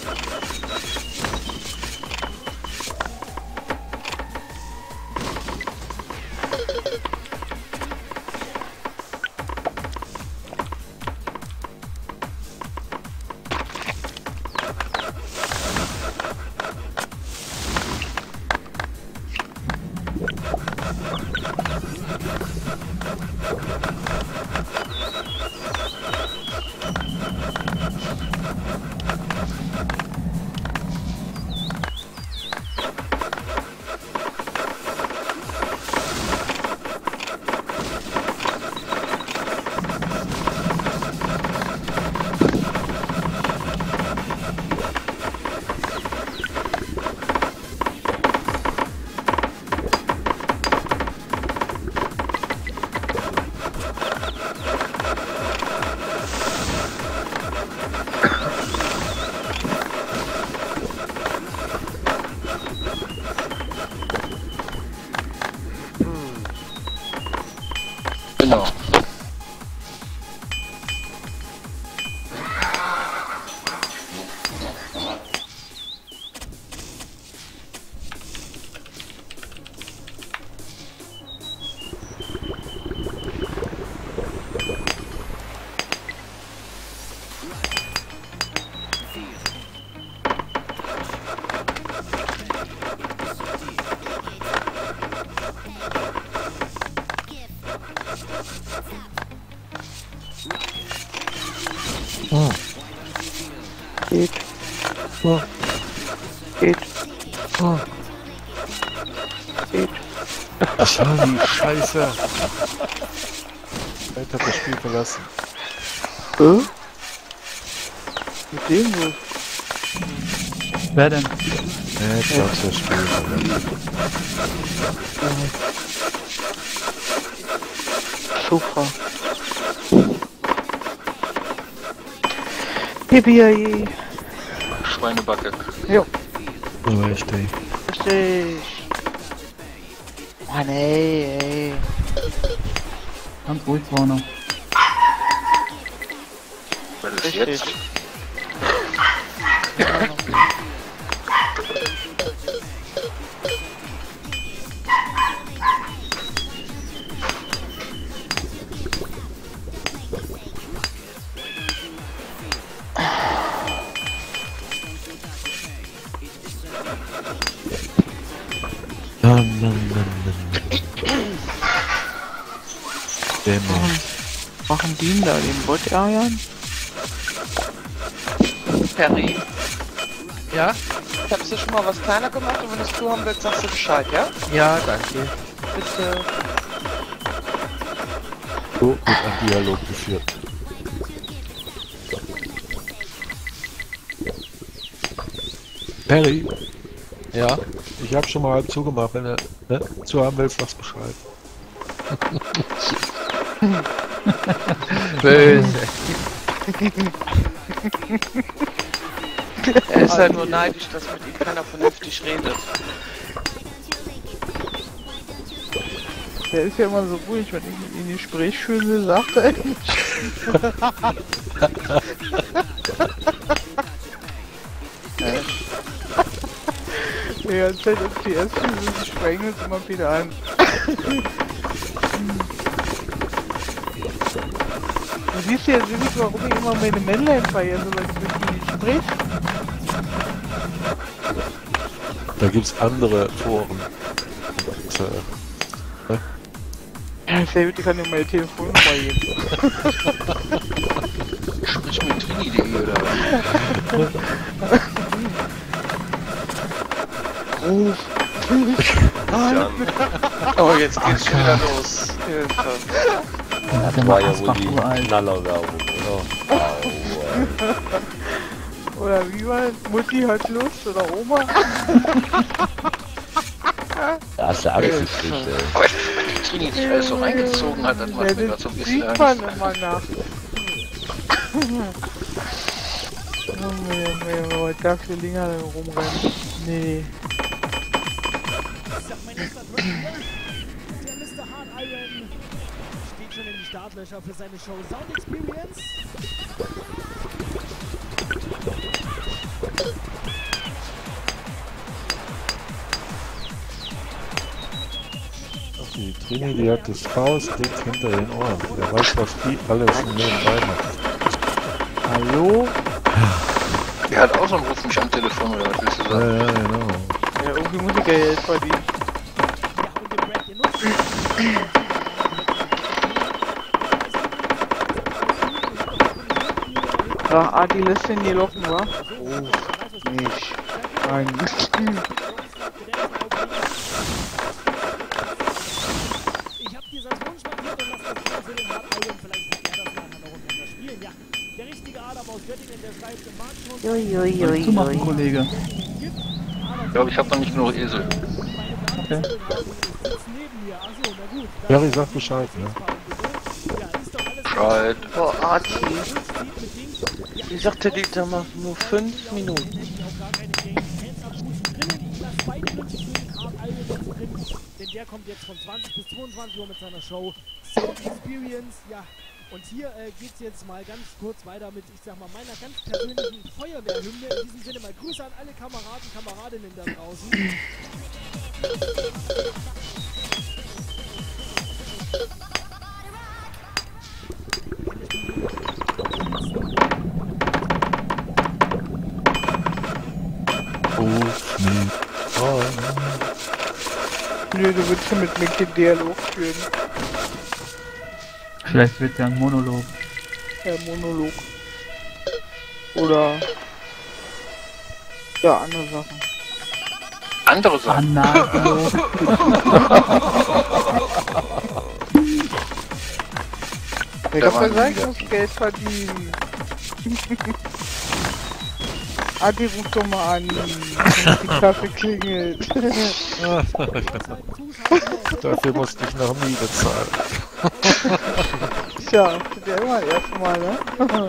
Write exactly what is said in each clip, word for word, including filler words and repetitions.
Genau. Hm. Geht. Oh. Geht. Oh. Geht. Charlie, Scheiße. Vielleicht hat das Spiel verlassen. Äh? Mit dem los? Wer denn? Jetzt hat das Spiel verlassen. Sofa. Yippie! Schweinebacke. Jo, So echt, ey. richtig. Mann, ey, ey. Ganz ruhig vorne. Was ist Richtig. jetzt? Nein, nein, nein, nein. Dämon. Machen die denn da den Bot ärgern? Perry. Ja? Ich hab's dir schon mal was kleiner gemacht und wenn du es zu haben willst, sagst du Bescheid, ja? Ja, danke. Bitte. So wird ein Dialog geführt. Perry, Ja, ich hab schon mal halb zugemacht, wenn du ne, zu haben willst, sagst Bescheid. böse. Er ist halt nur neidisch, dass mit ihm keiner vernünftig redet. Der ist ja immer so ruhig, wenn ich mit ihm ein Gespräch führen will, sagt er nicht. Die ganze Zeit F P S spielen, sie sprengen uns immer wieder an. Du siehst ja nicht, warum ich immer meine Männlein vergesse, weil ich mit ihnen nicht sprich. Da gibt's andere Foren. Und, äh, Ja, sehr gut, ich kann dir meine Telefonnummer geben. Sprich mit Trini.de oder was? Ruf! Jan. Oh, jetzt geht's schon wieder los. Hilfe. Ja, der War ja macht wohl Asbach die uralt. Knallerwerbung, oder? Au, Oder wie war das? Mutti hat Lust oder Oma? das sagst du nicht, ey. Aber wenn die Trini sich alles so reingezogen hat, dann macht Ja, mir das das so ein bisschen sieht man Angst. immer nach. Oh nee, nee, aber da für Dinger dann rumrennen. Nee. Der Mister Hard Iron steht schon in die Startlöcher für seine Show Sound Experience. Trini, die hat das Faustdick hinter den Ohren. Der weiß, was die alles nebenbei macht. Hallo? Der hat auch so einen Ruf mich am Telefon, oder was willst du Ja, sagen? ja, genau. Ja, irgendwie muss ich ja jetzt verdienen. Ja, Adi lässt den hier locken, wa? Oh, nicht. Nein. Ich hab dir das Wunsch markiert und lass das Tor für den Hard-Iron. Vielleicht wird er das nachher noch untereinander spielen. Ja, der richtige Adam aus Göttingen, der schreibt im Marktschluss. Soll ich zumachen, Kollege? Ich glaube, ich habe noch nicht genug Esel. Okay. Jerry sagt Bescheid, ne? Bescheid. Boah, Arti. Wie sagt der Dieter mal? Nur fünf Minuten. Denn der kommt jetzt von zwanzig bis zweiundzwanzig Uhr mit seiner Show Sim Experience. Ja, und hier äh, geht's jetzt mal ganz kurz weiter mit, ich sag mal, meiner ganz persönlichen Feuerwehrhymne. In diesem Sinne mal Grüße an alle Kameraden, Kameradinnen da draußen. Ruf mich an. Nö, du willst ja mit mir keinen Dialog führen. Vielleicht wird ja ein Monolog. Ja, Monolog. Oder... Ja, andere Sachen. Andere Sachen. Analog. Ich Da hab waren gesagt, ich wir. muss Geld verdienen. Adi, ruf doch mal an, wenn die Kaffee klingelt. Dafür musste ich noch Miete zahlen. Tja, das ist ja immer das erste Mal, ne?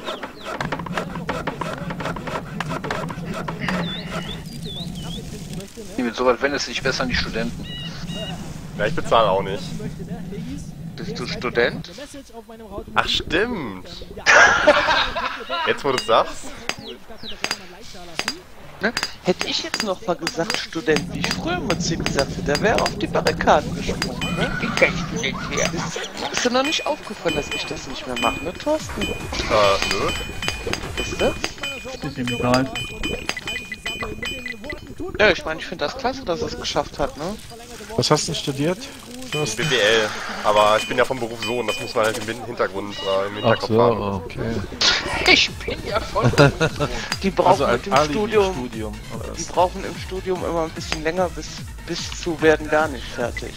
Mit sowas wendet sich besser an die Studenten. Ja, ich bezahle auch nicht. Bist du Student? Ach, stimmt. Jetzt, wo du es sagst. Ne? Hätte ich jetzt noch mal gesagt, Student, wie ich früher mit sie gesagt hätte, der wäre auf die Barrikaden gesprungen. Ne? Ich bin kein Student mehr. Ist, ist dir noch nicht aufgefallen, dass ich das nicht mehr mache, ne, Thorsten? Äh, nö. Ist das? Ist ihm egal. Ja, ich meine, ich finde das klasse, dass er es geschafft hat, ne? Was hast du denn studiert? Du hast... B W L. Aber ich bin ja vom Beruf Sohn, das muss man halt im Hintergrund, äh, im Ach Hinterkopf so, haben. okay. Ich bin ja voll. Die brauchen Also ein mit dem Alibi-Studium. Studium, oder die was? brauchen im Studium immer ein bisschen länger, bis, bis zu werden gar nicht fertig.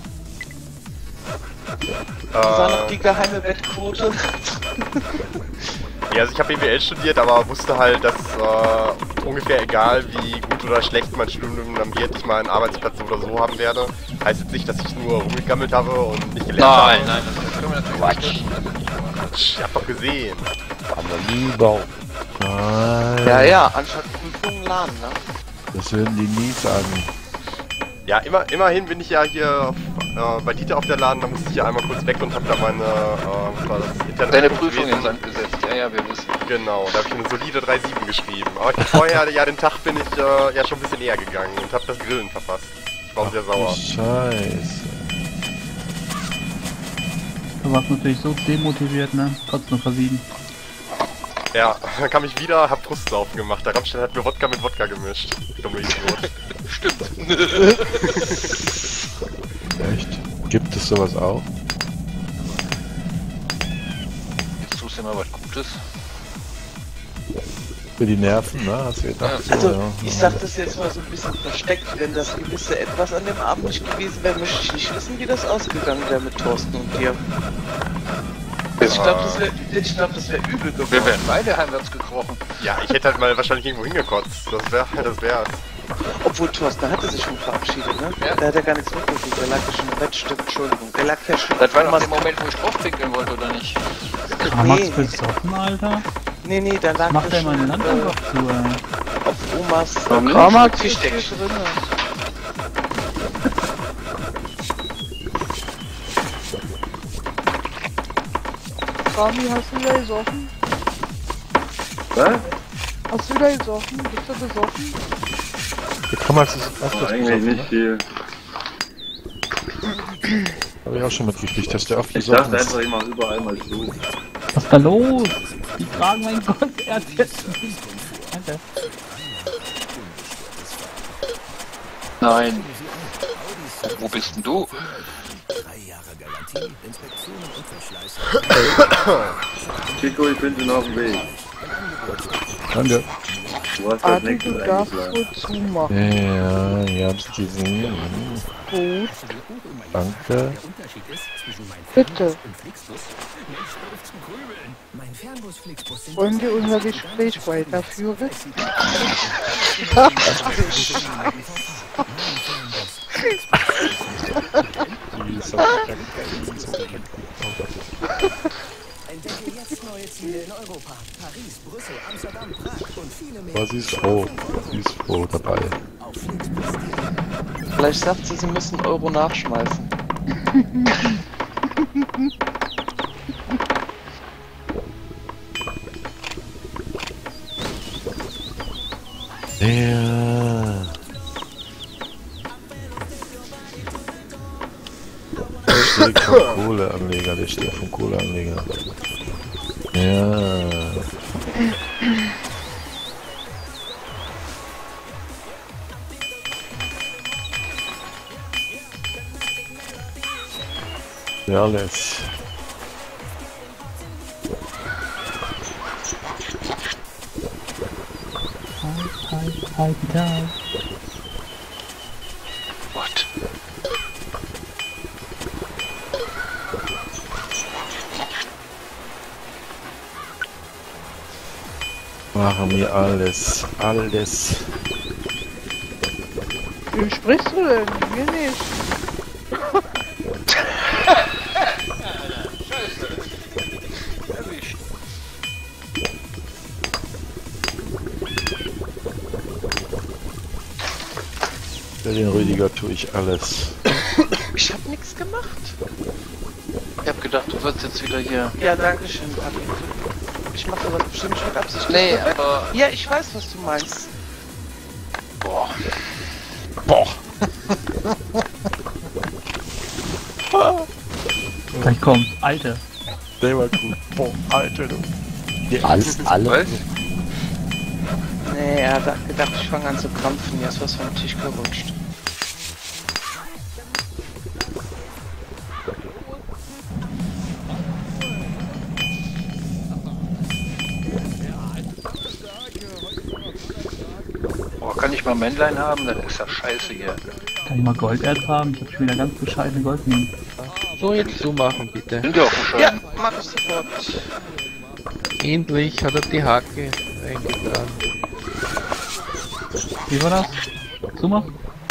Das war noch die Äh, geheime Wettquote. ja, also ich habe B W L studiert, aber wusste halt, dass äh, ungefähr egal wie gut oder schlecht mein Studium dann wird, ich mal einen Arbeitsplatz so oder so haben werde. Heißt jetzt nicht, dass ich nur rumgegammelt habe und nicht gelernt habe. Nein, nein, das können wir natürlich nicht. Quatsch, ich hab doch gesehen. Kann man nie bauen. Nein, Ja, ja, anstatt Prüfungen lernen, ne? das würden die nie sagen. Ja, immer, immerhin bin ich ja hier auf, äh, bei Dieter auf der Laden, da musste ich ja einmal kurz weg und hab da meine, äh, was war das? Internet Deine Prüfung in Sand gesetzt. Ja, ja, wir wissen. Genau, da habe ich eine solide drei Komma sieben geschrieben. Aber ich vorher, ja, den Tag bin ich äh, ja schon ein bisschen eher gegangen und habe das Grillen verpasst. Ich war sehr sauer. Scheiße. Du warst natürlich so demotiviert, ne? Trotzdem nur versiegen. Ja, dann kam ich wieder, hab Brustsaufen gemacht. Der Rammstein hat mir Wodka mit Wodka gemischt. Dumme Idiot. Echt? Gibt es sowas auch? Jetzt tust du mal was Gutes. Für die Nerven, ne? Hast du gedacht? So, Also, ja. ich sag das jetzt mal so ein bisschen versteckt, wenn das gewisse Etwas an dem Abend nicht gewesen wäre, möchte ich nicht wissen, wie das ausgegangen wäre mit Thorsten und dir. Ich glaube, das wäre glaub, das wär übel geworden. Wir wären beide heimwärts gekrochen. Ja, ich hätte halt mal wahrscheinlich irgendwo hingekotzt. Das wäre das wär's. Obwohl Thorsten hatte sich schon verabschiedet, ne? Ja. Der hat ja gar nichts mitgekriegt, der lag ja schon im Bett, stimmt, Entschuldigung. Der lag ja schon... Das war noch Omas- der Moment, wo ich draufpinkeln wollte, oder nicht? Max Nee, besoffen, Alter? nee, nee, da lag Macht er der meine schon Landung äh, doch zu, ey. auf Omas Kramer ist Tischdeckchen. drin. Rami, hast du wieder gesoffen? Was? Hast du wieder gesoffen? Bist du besoffen? Der Kramer ist öfters besoffen, ne? viel. Habe ich auch schon mitgekriegt, dass der oft Ich besoffen dachte ist. einfach immer überall mal zu. Was ist da los? Die tragen mein Gott, er hat jetzt. Danke. Nein. Wo bist denn du? Chico, ich bin schon auf dem Weg. Danke. Du hast das Adi, nächste du darfst eingeschlagen. wohl zumachen. Ja, ihr habt's gesehen. Gut, Danke. bitte. Wollen wir unser Gespräch weiterführen? Aber sie ist froh. Sie ist froh dabei. Vielleicht sagt sie, sie müssen Euro nachschmeißen. Ja. Der steht vom Kohleanleger, der steht vom Kohleanleger. Ja. Ja, alles. Halt, halt, halt. What? Machen wir alles. Alles. Wie sprichst du denn? Mir nicht. Erwischt. Für den Rüdiger tue ich alles. Ich hab nichts gemacht. Ich hab gedacht, du wirst jetzt wieder hier. Ja, danke schön, Adi. Ich mache sowas bestimmt nicht mit Absicht. Nee, aber. Ja, ich weiß, was du meinst. Boah. Boah. Gleich kommt, Alter. Der war gut. Boah, Alter, du. Alles, alle. Was? Nee, er hat gedacht, ich fange an zu krampfen. Hier ist was vom Tisch gerutscht. Boah, kann ich mal Männlein haben? Das ist ja scheiße hier. Kann ich mal Golderd haben? Ich hab schon wieder ganz bescheidene Goldminen. So, jetzt zumachen bitte. Sind ja auch Ja, bescheiden. mach ich sofort. Endlich hat er die Hake eingetragen. Wie war das? Zumach?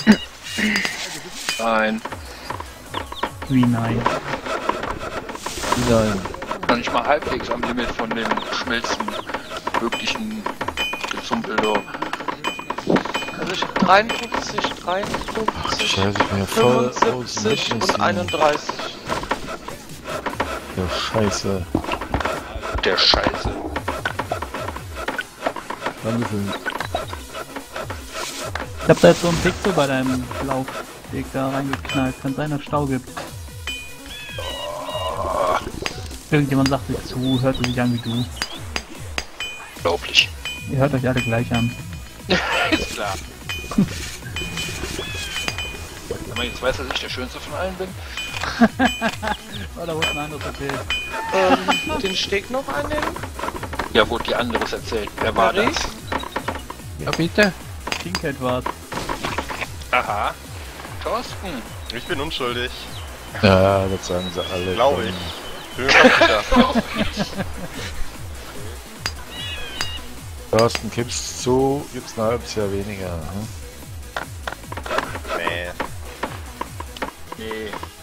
Nein. Wie nein. Nein. Noch nicht mal halbwegs am Limit von dem schmelzen möglichen Gezumpel da. Also ich hab dreiundfünfzig, dreiundfünfzig, Scheiße, ich bin ja voll aus dem fünfundsiebzig Rhythmus und hier. einunddreißig. Ja, scheiße. Der Scheiße. Dankeschön. Ich hab da jetzt so einen Pixel bei deinem Laufweg da reingeknallt. Kann sein, dass es Stau gibt. Irgendjemand sagt sich zu, hört sich an wie du. Unglaublich. Ihr hört euch alle gleich an. Ist klar. Wenn man jetzt weiß, dass ich der Schönste von allen bin. Oh, da wurde ein anderes erzählt. Ähm, den Steg noch einnehmen? Ja, wurde die anderes erzählt. Wer war Marie? das? Ja, bitte. Kinkhead war's. Aha. Thorsten. Ich bin unschuldig. Ja, das sagen sie alle. Glaube ich. Bin mir fast sicher. Thorsten, kippst zu, gibt's ein halbes Jahr weniger. Hm? Nee. Nee.